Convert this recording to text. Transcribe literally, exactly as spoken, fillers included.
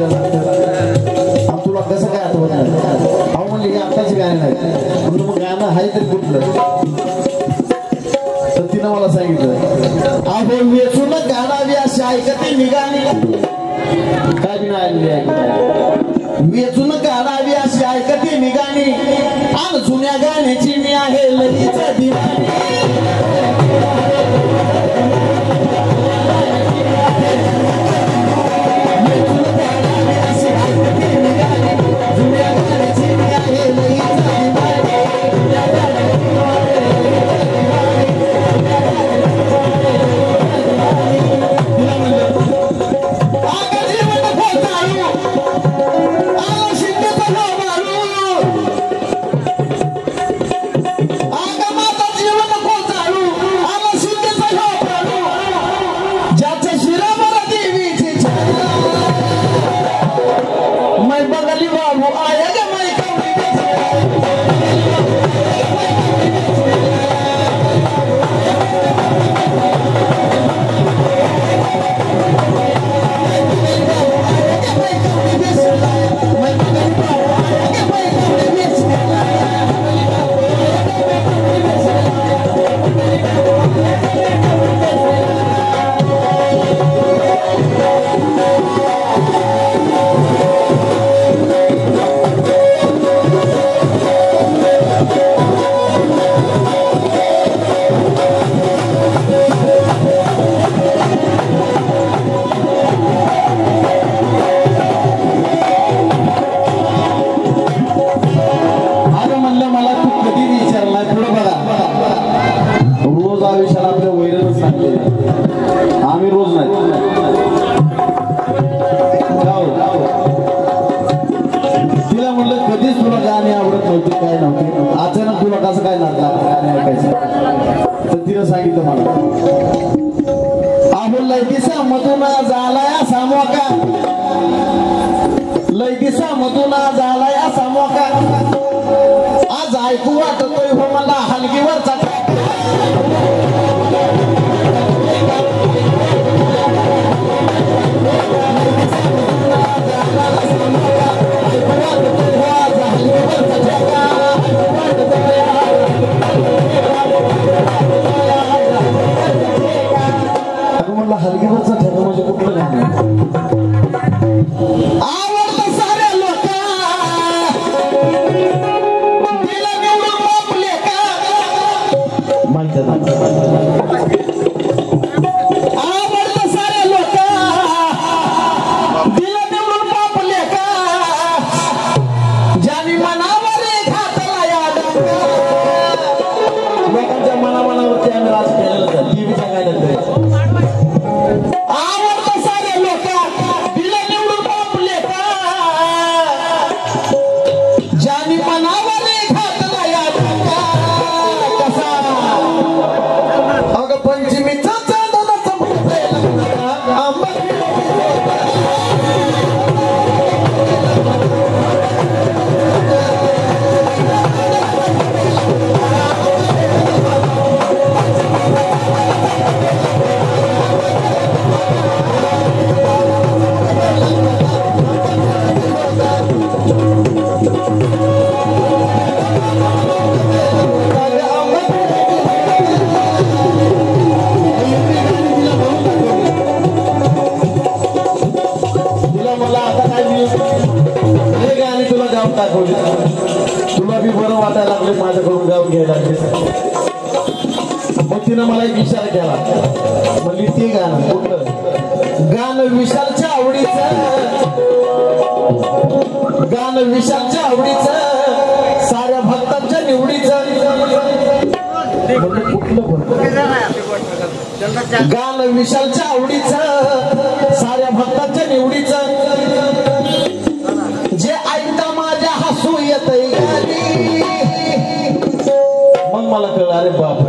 त्याला तुला कसं काय आठवत नाही अहो म्हणजे हे आत्ताच गाणं नाही म्हणलं मग गाणं आहे तरी कुठलं तर तिनं मला सांगितलं अहो वेचून गाणावी अशी ऐकते निघाली काय बी नाही ऐकत वेचून काढावी अशी ऐकते निघाणी आणि जुन्या गाण्याची मी आहे लगीच दिवाणी जुन्या गाण्याची मी आहे लगीच आम्ही रोज नाही तिला म्हणलं कधीच तुला गाणी आवडत नव्हती काय नव्हती अचानक तुला कसं काय लागला गाणी ऐकायचं तर तिला सांगितलं मला अहो लैदिसा मधुना झालाय सामोका लैदिसा मधुना झालाय सामोका आज ऐकू वाटतोय हो मला हलगीवरचा म्हणला हलगीवरचा ठेका म्हणजे कुठलं नाही आवडलं साऱ्या लोक दिला निवडून बापले का माहिती आवडलं साऱ्या लोक दिला निवडून बापले का ज्यानी मनावर घातला या लोकांच्या मनामनावरती आम्ही राज केलेलं होतं टीव्ही सांगायला आवडतं सारे लोक दिले निवडून बापले का ज्यानी मनावर घातला या कसा अगं पंचमीचा चांदणाचा तुला बी बरं वाटायला लागले माझ्याकडून गाऊन घ्यायला मग तिनं मला एक विचार केला म्हणली ते गाणं कुठलं गाणं विशालच्या आवडीचं गाणं विशालच्या आवडीचं साऱ्या भक्तांच्या निवडीचं गाणं विशालच्या आवडीचं साऱ्या भक्तांच्या निवडीचं जे ऐकता माझ्या हसू येतंय गाणी मग मला कळलं अरे बाप